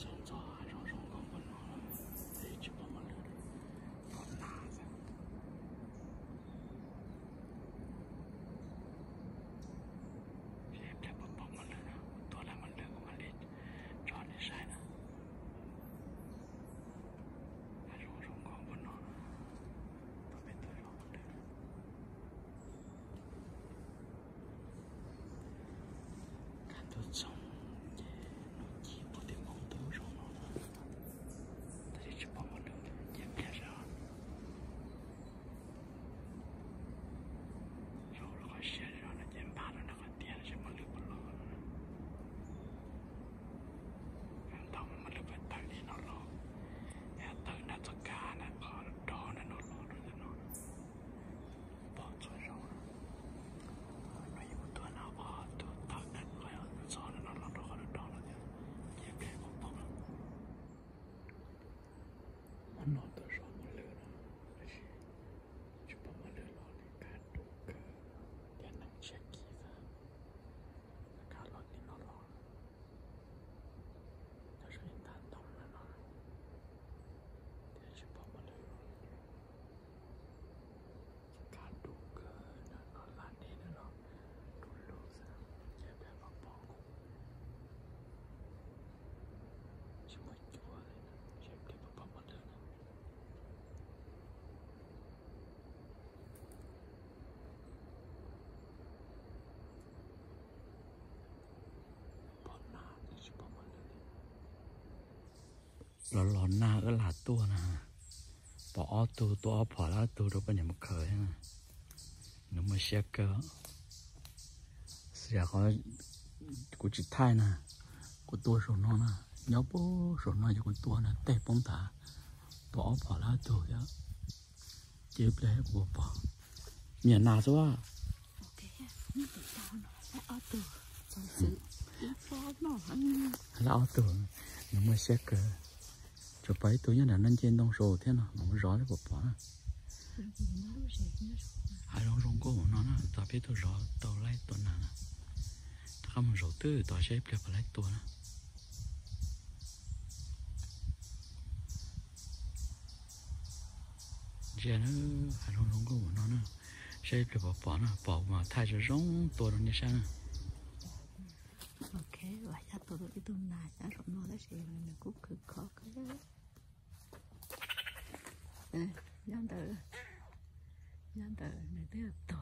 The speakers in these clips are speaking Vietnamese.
lò na ở là tua nè bỏ tua bỏ lá tua đâu có nhà một khởi nè nó mới xe cơ sẽ có của chị thay nè của tua số nó nè nhớ bố số nó cho của tua nè tép bóng thả bỏ lá tua đó chịu lấy của bỏ nhà nào số à là ở tua nó mới xe cơ chụp ấy tôi nhớ là nên trên đông sổ thế nào nó mới rõ cái bộ này hai đông rong cổ nó tao biết tôi rõ tao lấy tuần nào tao không rõ tư tao sẽ phải lấy tuần giờ nó hai đông rong cổ nó sẽ phải bỏ mà thay cho rong tuần như sao ok vậy là tôi đi tuần này đã rồi nó đã sẽ mình cũng cực khó cái đó nhân tử này rất to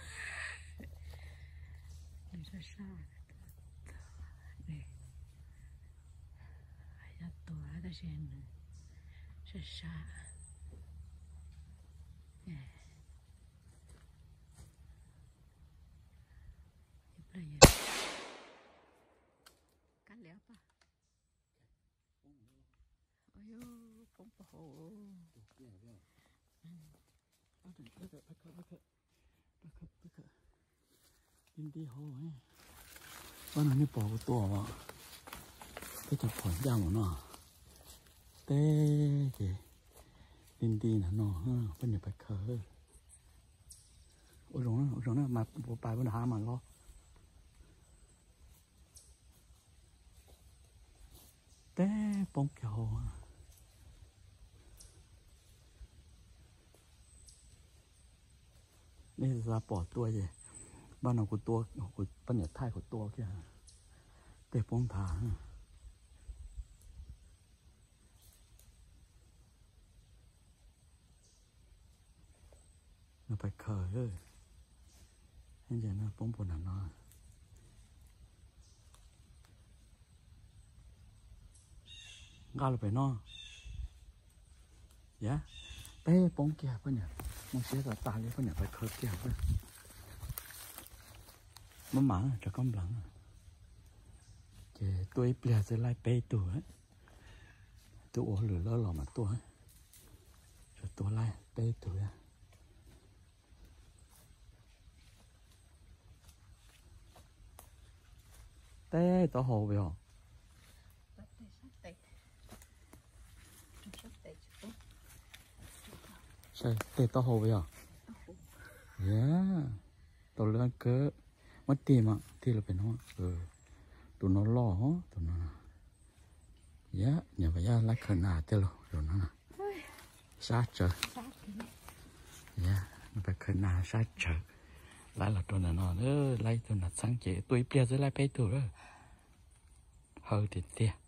này rất xa này hay to đã xem rất xa cắt léo pa ôi không có hồ đi hồ ấy con nó như bỏ cái tua mà cái chụp phỏng ra mà nó tê kì đi là nó ha bên này phải khờ ôi rồi nó mà bộ bài bên hà mà lo tê bông kẹo đây là bỏ tua gì ban đầu của tua của ban nhật thai của tua kia để bông thả nó phải khờ ơi bây giờ nó bông bồn nó ga là phải no dạ bé bông kia bên nhật muốn xé cả ta lấy bên nhật phải khờ kia bên mà mảng cho con lắng cái tôi bây giờ lại bé tuổi tôi uống lửa lo lò mà tôi rồi tôi lại bé tuổi té tao hồ vậy hả sao té tao hồ vậy hả yeah tao lên cơ mất tiền mà thì là phải nó tụi nó lo hả tụi nó dạ nhà bây giờ lấy khởi nào tiêu rồi nó sát trời dạ nó phải khởi nào sát trời lại là tuần nó nữa lấy tuần là sáng chế tôi bây giờ lấy bé tuổi rồi hơi thì tia